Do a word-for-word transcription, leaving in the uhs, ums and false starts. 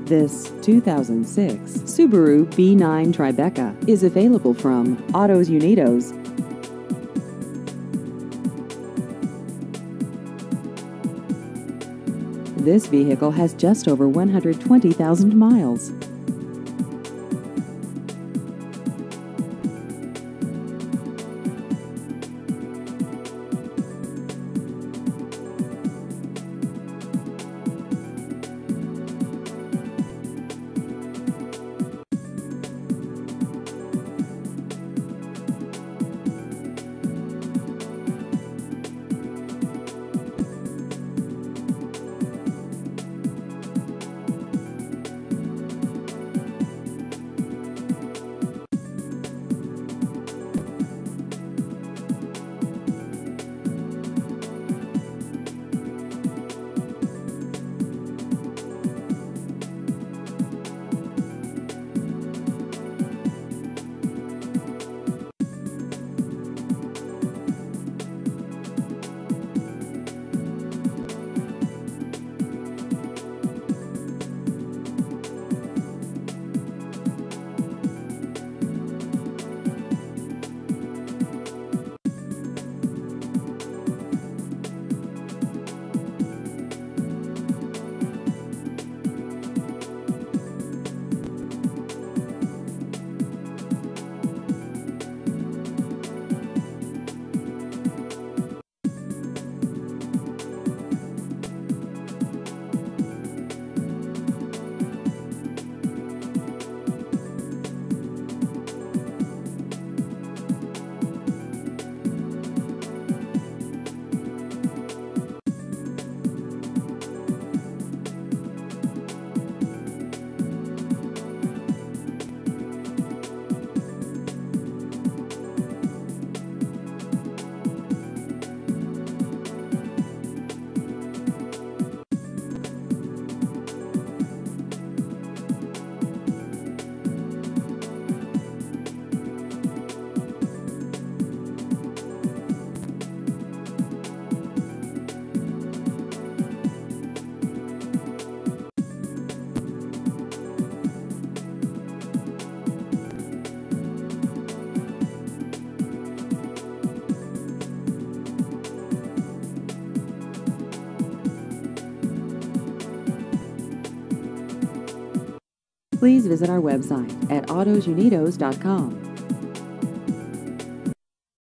This two thousand six Subaru B nine Tribeca is available from Autos Unidos. This vehicle has just over one hundred twenty thousand miles. Please visit our website at autos unidos dot com.